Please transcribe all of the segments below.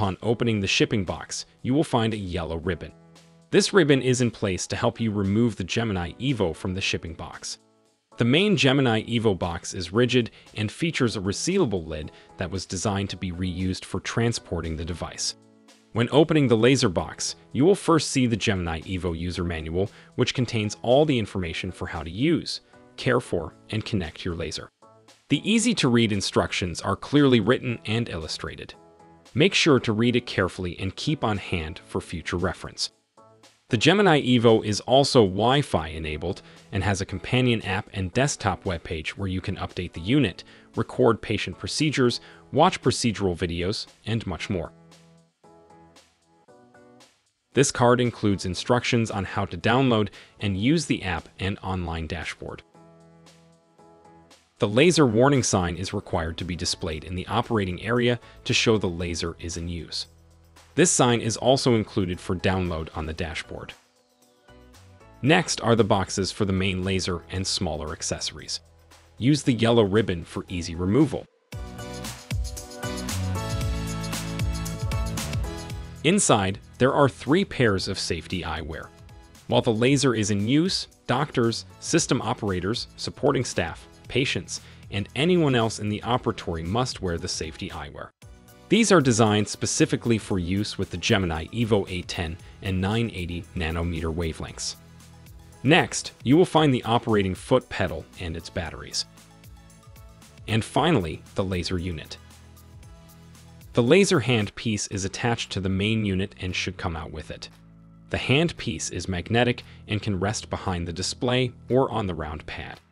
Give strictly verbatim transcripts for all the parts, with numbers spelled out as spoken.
Upon opening the shipping box, you will find a yellow ribbon. This ribbon is in place to help you remove the Gemini EVO from the shipping box. The main Gemini EVO box is rigid and features a resealable lid that was designed to be reused for transporting the device. When opening the laser box, you will first see the Gemini EVO user manual, which contains all the information for how to use, care for, and connect your laser. The easy-to-read instructions are clearly written and illustrated. Make sure to read it carefully and keep on hand for future reference. The Gemini EVO is also Wi-Fi enabled and has a companion app and desktop webpage where you can update the unit, record patient procedures, watch procedural videos, and much more. This card includes instructions on how to download and use the app and online dashboard. The laser warning sign is required to be displayed in the operating area to show the laser is in use. This sign is also included for download on the dashboard. Next are the boxes for the main laser and smaller accessories. Use the yellow ribbon for easy removal. Inside, there are three pairs of safety eyewear. While the laser is in use, doctors, system operators, supporting staff, patients, and anyone else in the operatory must wear the safety eyewear. These are designed specifically for use with the Gemini EVO A ten and nine eighty nanometer wavelengths. Next, you will find the operating foot pedal and its batteries. And finally, the laser unit. The laser handpiece is attached to the main unit and should come out with it. The handpiece is magnetic and can rest behind the display or on the round pad.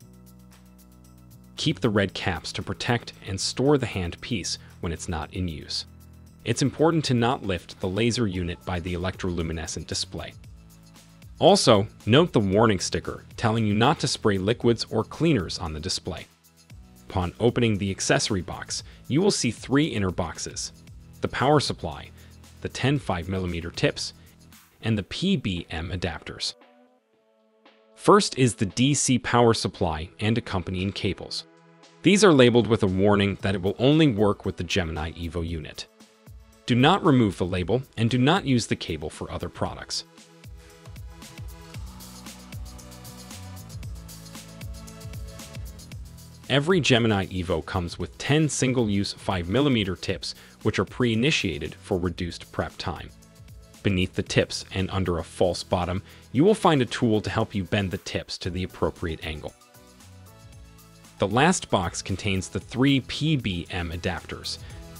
Keep the red caps to protect and store the handpiece when it's not in use. It's important to not lift the laser unit by the electroluminescent display. Also, note the warning sticker telling you not to spray liquids or cleaners on the display. Upon opening the accessory box, you will see three inner boxes: the power supply, the ten five millimeter tips, and the P B M adapters. First is the D C power supply and accompanying cables. These are labeled with a warning that it will only work with the Gemini EVO unit. Do not remove the label and do not use the cable for other products. Every Gemini EVO comes with ten single-use five millimeter tips, which are pre-initiated for reduced prep time. Beneath the tips and under a false bottom, you will find a tool to help you bend the tips to the appropriate angle. The last box contains the three P B M adapters.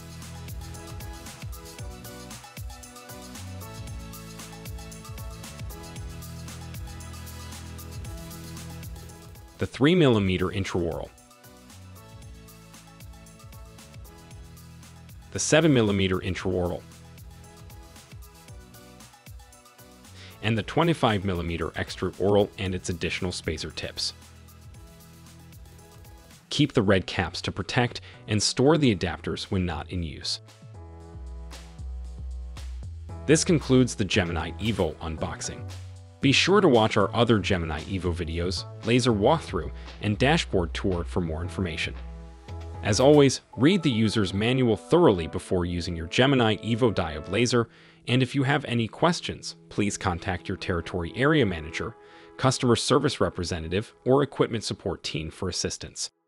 The three millimeter intraoral, the seven millimeter intraoral, and the twenty-five millimeter extraoral and its additional spacer tips. Keep the red caps to protect and store the adapters when not in use. This concludes the Gemini EVO unboxing. Be sure to watch our other Gemini EVO videos, laser walkthrough, and dashboard tour for more information. As always, read the user's manual thoroughly before using your Gemini EVO diode laser, and if you have any questions, please contact your territory area manager, customer service representative, or equipment support team for assistance.